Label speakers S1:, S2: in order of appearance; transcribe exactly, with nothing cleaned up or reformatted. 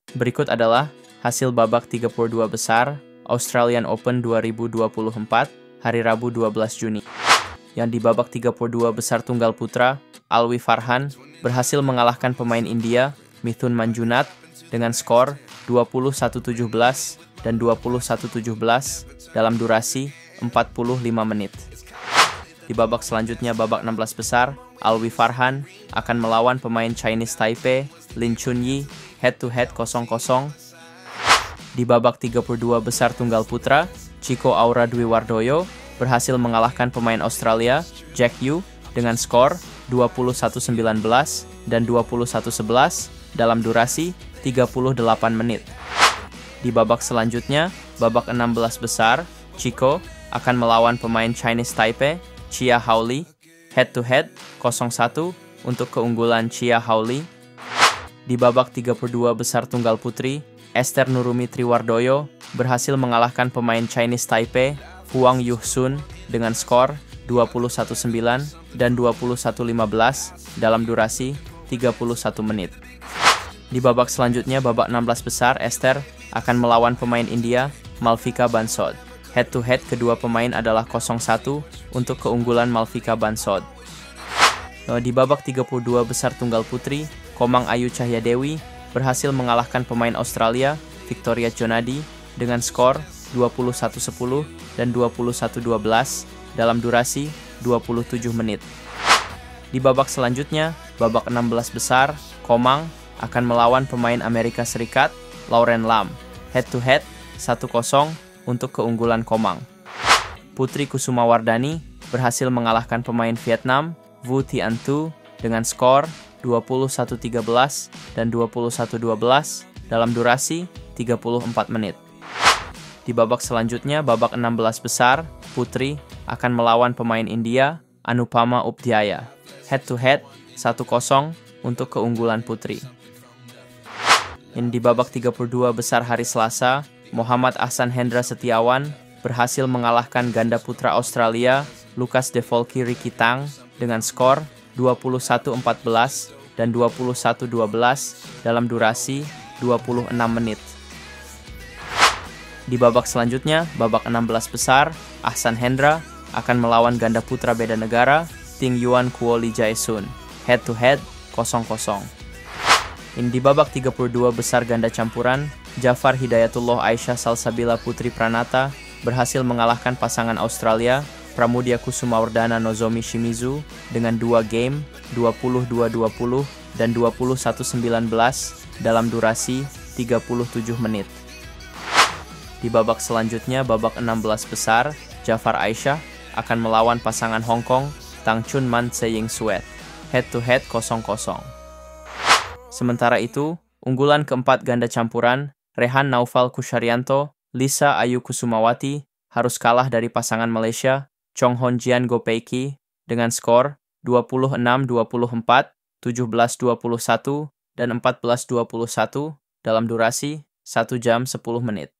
S1: Berikut adalah hasil babak tiga puluh dua besar Australian Open dua ribu dua puluh empat hari Rabu dua belas Juni. Yang di babak tiga puluh dua besar tunggal putra, Alwi Farhan berhasil mengalahkan pemain India Mithun Manjunat dengan skor dua puluh satu tujuh belas dan dua puluh satu tujuh belas dalam durasi empat puluh lima menit. Di babak selanjutnya, babak enam belas besar, Alwi Farhan akan melawan pemain Chinese Taipei Lin Chunyi head-to-head kosong kosong. Di babak tiga puluh dua besar tunggal putra, Chico Aura Dwi Wardoyo berhasil mengalahkan pemain Australia Jack Yu dengan skor dua puluh satu sembilan belas dan dua puluh satu sebelas dalam durasi tiga puluh delapan menit. Di babak selanjutnya, babak enam belas besar, Chico akan melawan pemain Chinese Taipei Chia Haoli head-to-head kosong satu untuk keunggulan Chia Haoli. Di babak tiga puluh dua besar tunggal putri, Esther Nurumi Triwardoyo berhasil mengalahkan pemain Chinese Taipei Huang Yuhsun dengan skor dua puluh satu sembilan dan dua puluh satu lima belas dalam durasi tiga puluh satu menit. Di babak selanjutnya, babak enam belas besar, Esther akan melawan pemain India Malvika Bansod. Head-to-head kedua pemain adalah kosong satu untuk keunggulan Malvika Bansod. Di babak tiga puluh dua besar tunggal putri, Komang Ayu Cahyadewi berhasil mengalahkan pemain Australia Victoria Jonadi dengan skor dua puluh satu sepuluh dan dua puluh satu dua belas dalam durasi dua puluh tujuh menit. Di babak selanjutnya, babak enam belas besar, Komang akan melawan pemain Amerika Serikat Lauren Lam. Head-to-head satu kosong untuk keunggulan Komang. Putri Kusumawardani berhasil mengalahkan pemain Vietnam Vu Thien Tu dengan skor dua puluh satu tiga belas dan dua puluh satu dua belas dalam durasi tiga puluh empat menit. Di babak selanjutnya, babak enam belas besar, Putri akan melawan pemain India Anupama Updhaya. Head-to-head satu kosong untuk keunggulan Putri. Ini di babak tiga puluh dua besar hari Selasa, Muhammad Ahsan Hendra Setiawan berhasil mengalahkan ganda putra Australia Lucas De Volky Ricky Tang dengan skor dua puluh satu empat belas dan dua puluh satu dua belas dalam durasi dua puluh enam menit. Di babak selanjutnya, babak enam belas besar, Ahsan Hendra akan melawan ganda putra beda negara Ting Yuan Kuo Lee Jae-sun. Head-to-head kosong kosong. Ini di babak tiga puluh dua besar ganda campuran, Jafar Hidayatullah Aisyah Salsabila Putri Pranata berhasil mengalahkan pasangan Australia Pramudia Kusumawardana Nozomi Shimizu dengan dua game, dua puluh dua dua puluh dan dua puluh satu sembilan belas dalam durasi tiga puluh tujuh menit. Di babak selanjutnya, babak enam belas besar, Jafar Aisyah akan melawan pasangan Hong Kong Tang Chun Man Tseying Suet. Head-to-head kosong kosong. Sementara itu, unggulan keempat ganda campuran, Rehan Naufal Kusyarianto, Lisa Ayu Kusumawati, harus kalah dari pasangan Malaysia, Chong Hon Jian Gopeki, dengan skor dua puluh enam dua puluh empat, tujuh belas dua puluh satu, dan empat belas dua puluh satu dalam durasi satu jam sepuluh menit.